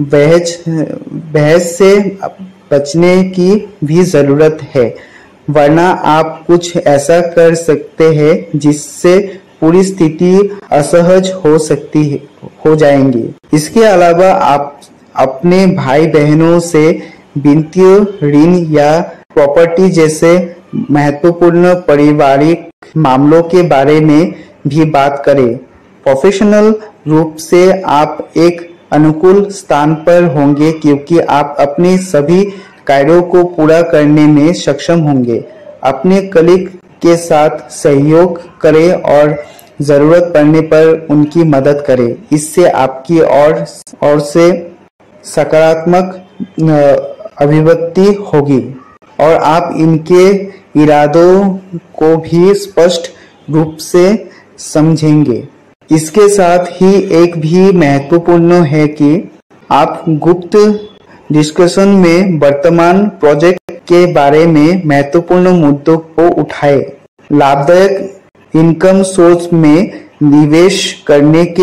बहस से बचने की भी जरूरत है, वरना आप कुछ ऐसा कर सकते हैं जिससे पूरी स्थिति असहज हो जाएंगी। इसके अलावा आप अपने भाई बहनों से वित्तीय ऋण या प्रॉपर्टी जैसे महत्वपूर्ण पारिवारिक मामलों के बारे में भी बात करें। प्रोफेशनल रूप से आप एक अनुकूल स्थान पर होंगे क्योंकि आप अपने सभी कार्यों को पूरा करने में सक्षम होंगे। अपने कलीग के साथ सहयोग करें और जरूरत पड़ने पर उनकी मदद करें। इससे आपकी ओर से सकारात्मक अभिव्यक्ति होगी और आप इनके इरादों को भी स्पष्ट रूप से समझेंगे। इसके साथ ही एक भी महत्वपूर्ण है कि आप गुप्त डिस्कशन में वर्तमान प्रोजेक्ट के बारे में महत्वपूर्ण मुद्दों को उठाएं। लाभदायक इनकम सोर्स में निवेश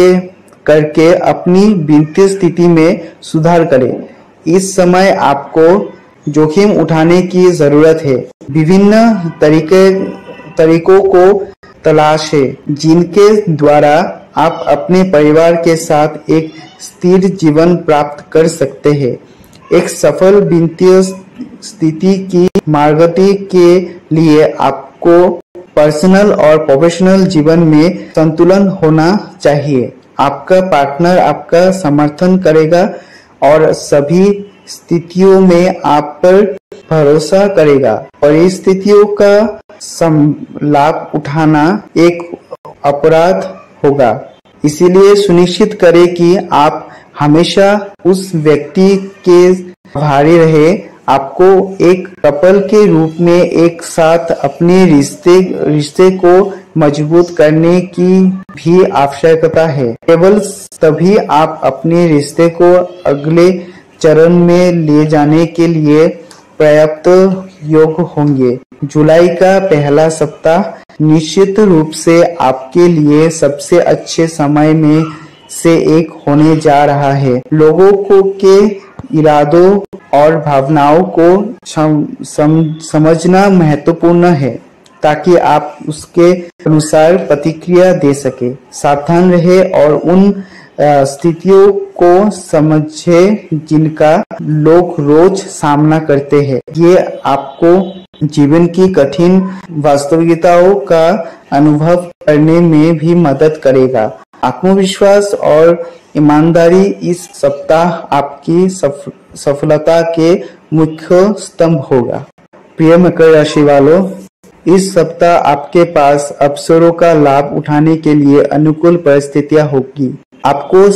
करके अपनी वित्तीय स्थिति में सुधार करें। इस समय आपको जोखिम उठाने की जरूरत है। विभिन्न तरीकों को तलाशें जिनके द्वारा आप अपने परिवार के साथ एक स्थिर जीवन प्राप्त कर सकते हैं। एक सफल वित्तीय स्थिति की मार्गदर्शी के लिए आपको पर्सनल और प्रोफेशनल जीवन में संतुलन होना चाहिए। आपका पार्टनर आपका समर्थन करेगा और सभी स्थितियों में आप पर भरोसा करेगा। परिस्थितियों का लाभ उठाना एक अपराध होगा, इसलिए सुनिश्चित करें कि आप हमेशा उस व्यक्ति के आभारी रहे। आपको एक कपल के रूप में एक साथ अपने रिश्ते को मजबूत करने की भी आवश्यकता है। केवल तभी आप अपने रिश्ते को अगले चरण में ले जाने के लिए पर्याप्त योग्य होंगे। जुलाई का पहला सप्ताह निश्चित रूप से आपके लिए सबसे अच्छे समय में से एक होने जा रहा है। लोगों के इरादों और भावनाओं को समझना महत्वपूर्ण है ताकि आप उसके अनुसार प्रतिक्रिया दे सके। सावधान रहे और उन स्थितियों को समझे जिनका लोग रोज सामना करते हैं। ये आपको जीवन की कठिन वास्तविकताओं का अनुभव करने में भी मदद करेगा। आत्मविश्वास और ईमानदारी इस सप्ताह आपकी सफलता के मुख्य स्तंभ होगा। प्रिय मकर राशि वालों, इस सप्ताह आपके पास अवसरों का लाभ उठाने के लिए अनुकूल परिस्थितियां होगी। आपको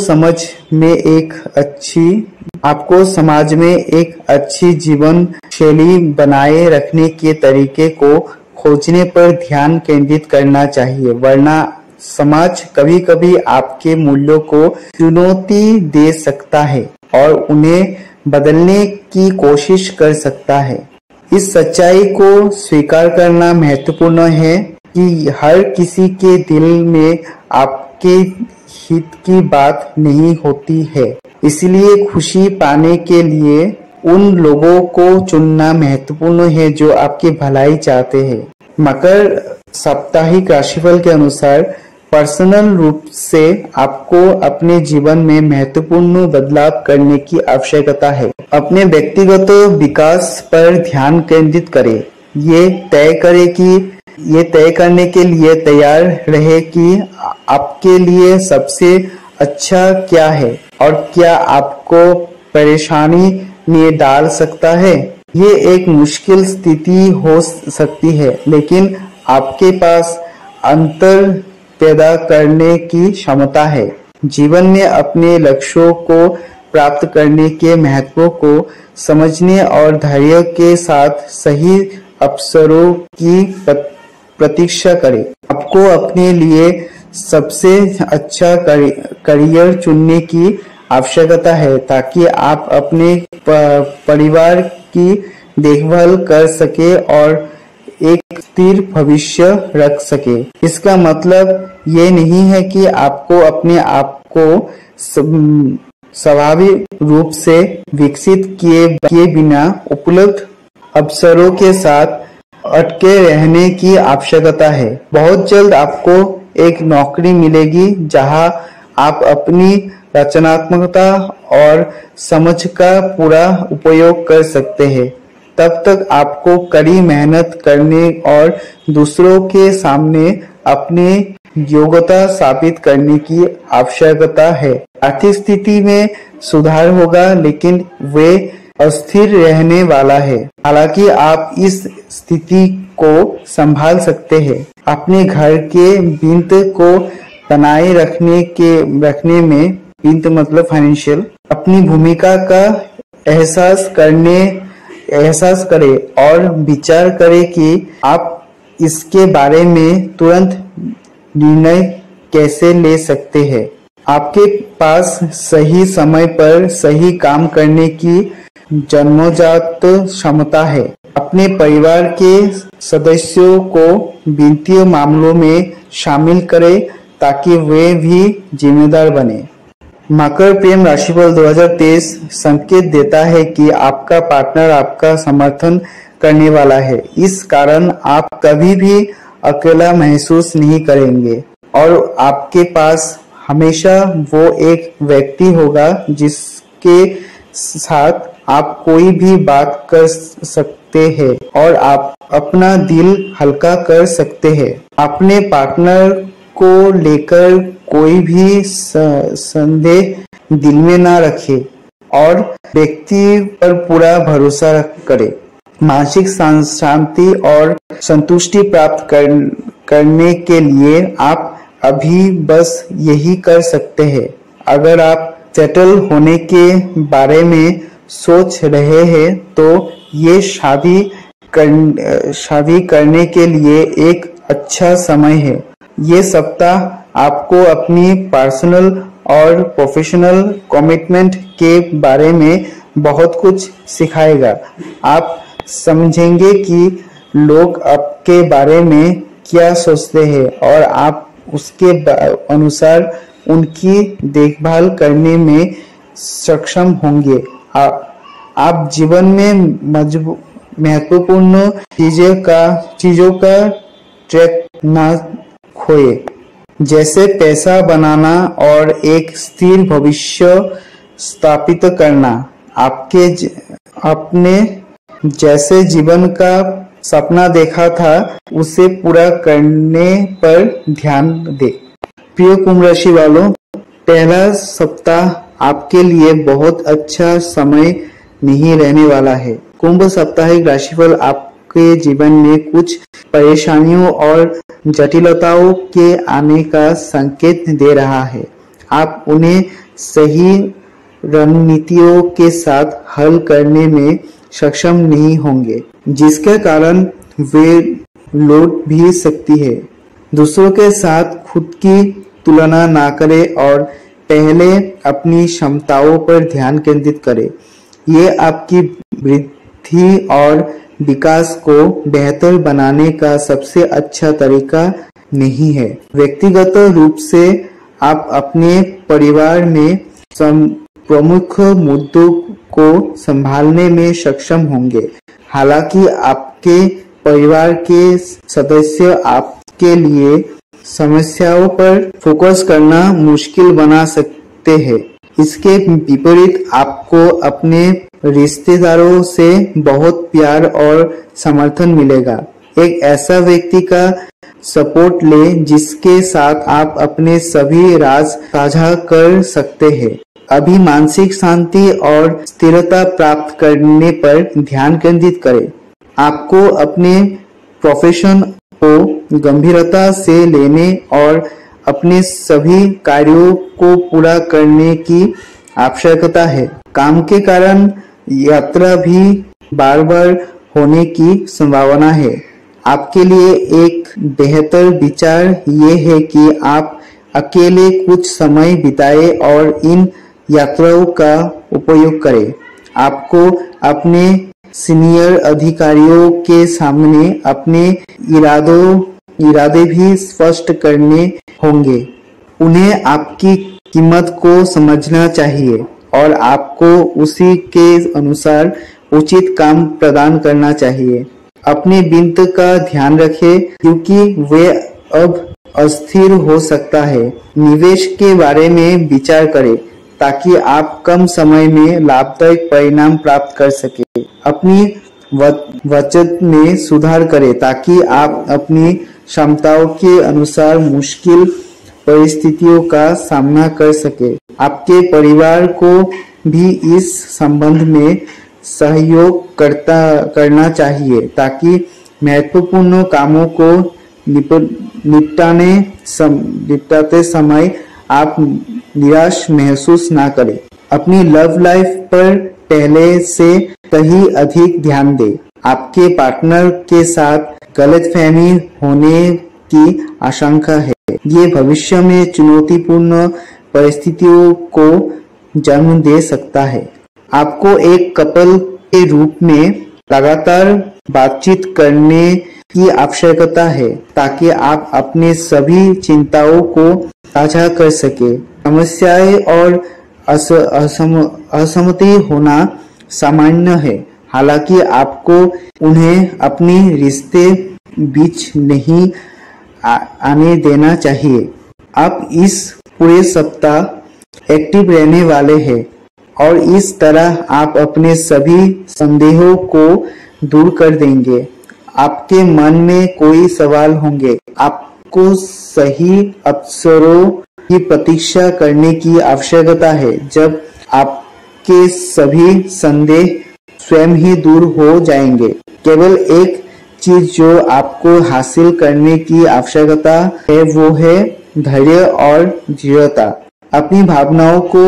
समाज में एक अच्छी जीवन शैली बनाए रखने के तरीके को खोजने पर ध्यान केंद्रित करना चाहिए, वरना समाज कभी-कभी आपके मूल्यों को चुनौती दे सकता है और उन्हें बदलने की कोशिश कर सकता है। इस सच्चाई को स्वीकार करना महत्वपूर्ण है कि हर किसी के दिल में आपके हित की बात नहीं होती है। इसलिए खुशी पाने के लिए उन लोगों को चुनना महत्वपूर्ण है जो आपकी भलाई चाहते हैं। मकर साप्ताहिक राशिफल के अनुसार पर्सनल रूप से आपको अपने जीवन में महत्वपूर्ण बदलाव करने की आवश्यकता है। अपने व्यक्तिगत विकास पर ध्यान केंद्रित करें। ये तय करने के लिए तैयार रहे कि आपके लिए सबसे अच्छा क्या है और क्या आपको परेशानी में डाल सकता है। ये एक मुश्किल स्थिति हो सकती है, लेकिन आपके पास अंतर पैदा करने की क्षमता है। जीवन में अपने लक्ष्यों को प्राप्त करने के महत्व को समझने और धैर्य के साथ सही अवसरों की प्रतीक्षा करें। आपको अपने लिए सबसे अच्छा करियर चुनने की आवश्यकता है ताकि आप अपने परिवार की देखभाल कर सके और एक स्थिर भविष्य रख सके। इसका मतलब ये नहीं है कि आपको अपने आप को स्वाभाविक रूप से विकसित किए बिना उपलब्ध अवसरों के साथ अटके रहने की आवश्यकता है। बहुत जल्द आपको एक नौकरी मिलेगी जहां आप अपनी रचनात्मकता और समझ का पूरा उपयोग कर सकते हैं। तब तक आपको कड़ी मेहनत करने और दूसरों के सामने अपनी योग्यता साबित करने की आवश्यकता है। आर्थिक स्थिति में सुधार होगा, लेकिन वे अस्थिर रहने वाला है। हालांकि आप इस स्थिति को संभाल सकते हैं। अपने घर के वित्त को बनाए रखने में, वित्त मतलब फाइनेंशियल, अपनी भूमिका का एहसास करें और विचार करें कि आप इसके बारे में तुरंत निर्णय कैसे ले सकते हैं। आपके पास सही समय पर सही काम करने की जन्मजात क्षमता है। अपने परिवार के सदस्यों को वित्तीय मामलों में शामिल करें ताकि वे भी जिम्मेदार बने। मकर प्रेम राशिफल 2023 संकेत देता है कि आपका पार्टनर आपका समर्थन करने वाला है। इस कारण आप कभी भी अकेला महसूस नहीं करेंगे और आपके पास हमेशा वो एक व्यक्ति होगा जिसके साथ आप कोई भी बात कर सकते हैं और आप अपना दिल हल्का कर सकते हैं। अपने पार्टनर को लेकर कोई भी संदेह दिल में ना रखें और व्यक्ति पर पूरा भरोसा करें। मानसिक शांति और संतुष्टि प्राप्त करने के लिए आप अभी बस यही कर सकते हैं। अगर आप सेटल होने के बारे में सोच रहे हैं तो ये शादी करने के लिए एक अच्छा समय है। ये सप्ताह आपको अपनी पर्सनल और प्रोफेशनल कमिटमेंट के बारे में बहुत कुछ सिखाएगा। आप समझेंगे कि लोग आपके बारे में क्या सोचते हैं और आप उसके अनुसार उनकी देखभाल करने में सक्षम होंगे। आप जीवन में महत्वपूर्ण चीजों का ट्रैक ना खोए, जैसे पैसा बनाना और एक स्थिर भविष्य स्थापित करना। आपने जैसे जीवन का सपना देखा था उसे पूरा करने पर ध्यान दे। प्रिय कुंभ राशि वालों, पहला सप्ताह आपके लिए बहुत अच्छा समय नहीं रहने वाला है। कुंभ साप्ताहिक राशिफल आपके जीवन में कुछ परेशानियों और जटिलताओं के आने का संकेत दे रहा है। आप उन्हें सही रणनीतियों के साथ हल करने में सक्षम नहीं होंगे, जिसके कारण वे लौट भी सकती है। दूसरों के साथ खुद की तुलना ना करें और पहले अपनी क्षमताओं पर ध्यान केंद्रित करें। ये आपकी वृद्धि और विकास को बेहतर बनाने का सबसे अच्छा तरीका नहीं है। व्यक्तिगत रूप से आप अपने परिवार में प्रमुख मुद्दों को संभालने में सक्षम होंगे। हालांकि आपके परिवार के सदस्य आपके लिए समस्याओं पर फोकस करना मुश्किल बना सकते हैं। इसके विपरीत आपको अपने रिश्तेदारों से बहुत प्यार और समर्थन मिलेगा। एक ऐसा व्यक्ति का सपोर्ट ले जिसके साथ आप अपने सभी राज साझा कर सकते हैं। अभी मानसिक शांति और स्थिरता प्राप्त करने पर ध्यान केंद्रित करें। आपको अपने प्रोफेशन को गंभीरता से लेने और अपने सभी कार्यों को पूरा करने की आवश्यकता है। काम के कारण यात्रा भी बार बार होने की संभावना है। आपके लिए एक बेहतर विचार ये है कि आप अकेले कुछ समय बिताएं और इन यात्राओं का उपयोग करें। आपको अपने सीनियर अधिकारियों के सामने अपने इरादे भी स्पष्ट करने होंगे। उन्हें आपकी कीमत को समझना चाहिए और आपको उसी के अनुसार उचित काम प्रदान करना चाहिए। अपने वित्त का ध्यान रखें क्योंकि वे अब अस्थिर हो सकता है। निवेश के बारे में विचार करें ताकि आप कम समय में लाभदायक परिणाम प्राप्त कर सके। अपनी बचत में सुधार करें ताकि आप अपनी क्षमताओं के अनुसार मुश्किल परिस्थितियों का सामना कर सके। आपके परिवार को भी इस संबंध में सहयोग करना चाहिए ताकि महत्वपूर्ण कामों को निपटाते समय आप निराश महसूस ना करें। अपनी लव लाइफ पर पहले से कहीं अधिक ध्यान दें। आपके पार्टनर के साथ गलतफहमी होने की आशंका है। ये भविष्य में चुनौतीपूर्ण परिस्थितियों को जन्म दे सकता है। आपको एक कपल के रूप में लगातार बातचीत करने की आवश्यकता है ताकि आप अपने सभी चिंताओं को साझा कर सके। समस्याएं और असहमति होना सामान्य है। हालांकि आपको उन्हें अपने रिश्ते बीच नहीं आने देना चाहिए। आप इस पूरे सप्ताह एक्टिव रहने वाले हैं और इस तरह आप अपने सभी संदेहों को दूर कर देंगे। आपके मन में कोई सवाल होंगे। आपको सही अवसरों की प्रतीक्षा करने की आवश्यकता है जब आपके सभी संदेह स्वयं ही दूर हो जाएंगे। केवल एक चीज जो आपको हासिल करने की आवश्यकता है वो है धैर्य और दृढ़ता। अपनी भावनाओं को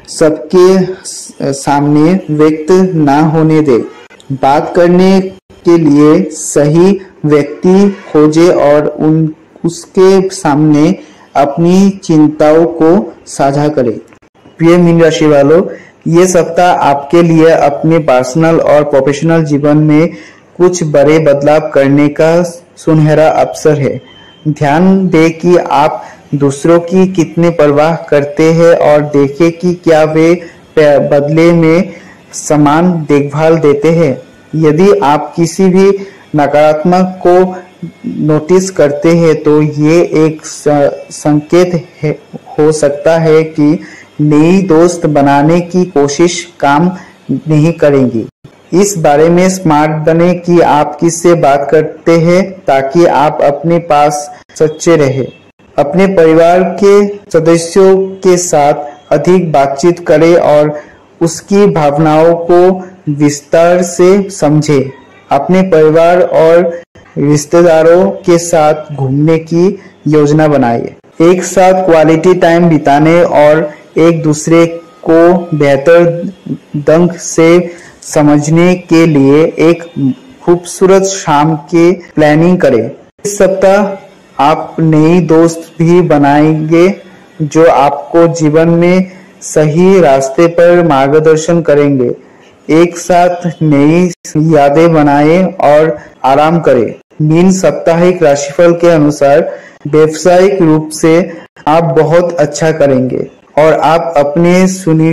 सबके सामने व्यक्त ना होने दे। बात करने के लिए सही व्यक्ति खोजे और उसके सामने अपनी चिंताओं को साझा करें। प्रिय मीन राशि वालों, ये सप्ताह आपके लिए अपने पर्सनल और प्रोफेशनल जीवन में कुछ बड़े बदलाव करने का सुनहरा अवसर है। ध्यान दें कि आप दूसरों की कितने परवाह करते हैं और देखें कि क्या वे बदले में समान देखभाल देते हैं। यदि आप किसी भी नकारात्मक को नोटिस करते हैं तो ये एक संकेत हो सकता है कि नई दोस्त बनाने की कोशिश काम नहीं करेंगी। इस बारे में स्मार्ट बने कि आप किससे बात करते हैं ताकि आप अपने पास सच्चे रहें। अपने परिवार के सदस्यों के साथ अधिक बातचीत करें और उसकी भावनाओं को विस्तार से समझें। अपने परिवार और रिश्तेदारों के साथ घूमने की योजना बनाइए। एक साथ क्वालिटी टाइम बिताने और एक दूसरे को बेहतर ढंग से समझने के लिए एक खूबसूरत शाम की प्लानिंग करें। इस सप्ताह आप नई दोस्त भी बनाएंगे जो आपको जीवन में सही रास्ते पर मार्गदर्शन करेंगे। एक साथ नई यादें बनाएं और आराम करें। मीन साप्ताहिक राशिफल के अनुसार व्यवसायिक रूप से आप बहुत अच्छा करेंगे और आप अपने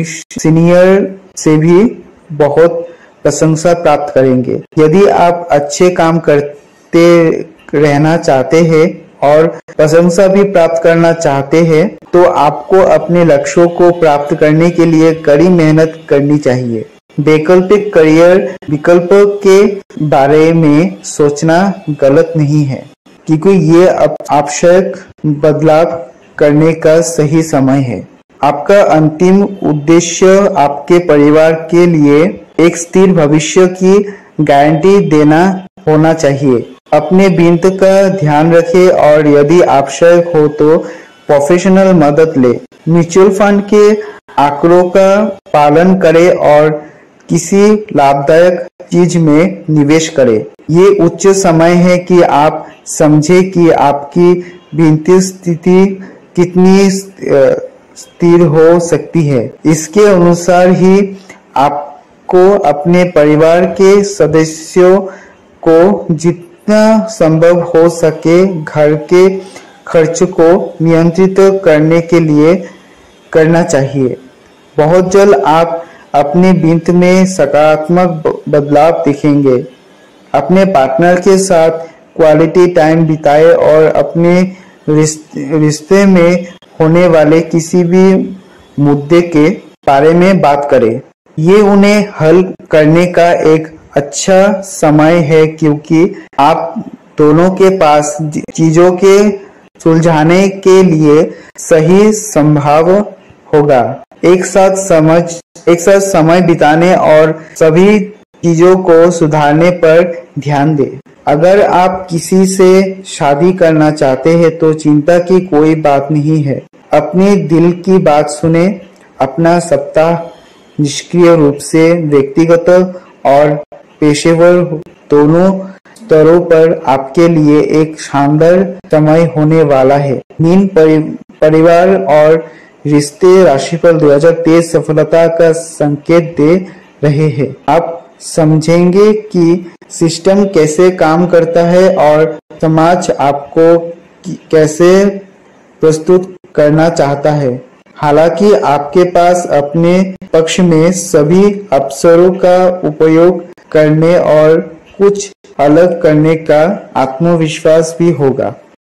सीनियर से भी बहुत प्रशंसा प्राप्त करेंगे। यदि आप अच्छे काम करते रहना चाहते हैं और प्रशंसा भी प्राप्त करना चाहते हैं तो आपको अपने लक्ष्यों को प्राप्त करने के लिए कड़ी मेहनत करनी चाहिए। वैकल्पिक करियर विकल्प के बारे में सोचना गलत नहीं है क्योंकि ये आवश्यक बदलाव करने का सही समय है। आपका अंतिम उद्देश्य आपके परिवार के लिए एक स्थिर भविष्य की गारंटी देना होना चाहिए। अपने बीत का ध्यान रखें और यदि आवश्यक हो तो प्रोफेशनल मदद ले। म्यूचुअल फंड के आंकड़ों का पालन करें और किसी लाभदायक चीज में निवेश करें। ये उच्च समय है कि आप समझें कि आपकी वित्तीय स्थिति कितनी स्थिर हो सकती है। इसके अनुसार ही आपको अपने परिवार के सदस्यों को जितना संभव हो सके घर के खर्च को नियंत्रित करने के लिए करना चाहिए। बहुत जल्द आप अपने वित्त में सकारात्मक बदलाव दिखेंगे। अपने पार्टनर के साथ क्वालिटी टाइम बिताएं और अपने रिश्ते में होने वाले किसी भी मुद्दे के बारे में बात करें। ये उन्हें हल करने का एक अच्छा समय है क्योंकि आप दोनों के पास चीजों के सुलझाने के लिए सही संभाव होगा। एक साथ समय बिताने और सभी चीजों को सुधारने पर ध्यान दें। अगर आप किसी से शादी करना चाहते हैं तो चिंता की कोई बात नहीं है। अपने दिल की बात सुने। अपना सप्ताह निष्क्रिय रूप से व्यक्तिगत और पेशेवर दोनों स्तरों पर आपके लिए एक शानदार समय होने वाला है। मीन परिवार और रिश्ते राशिफल 2023 सफलता का संकेत दे रहे हैं। आप समझेंगे कि सिस्टम कैसे काम करता है और समाज आपको कैसे प्रस्तुत करना चाहता है। हालांकि आपके पास अपने पक्ष में सभी अवसरों का उपयोग करने और कुछ अलग करने का आत्मविश्वास भी होगा।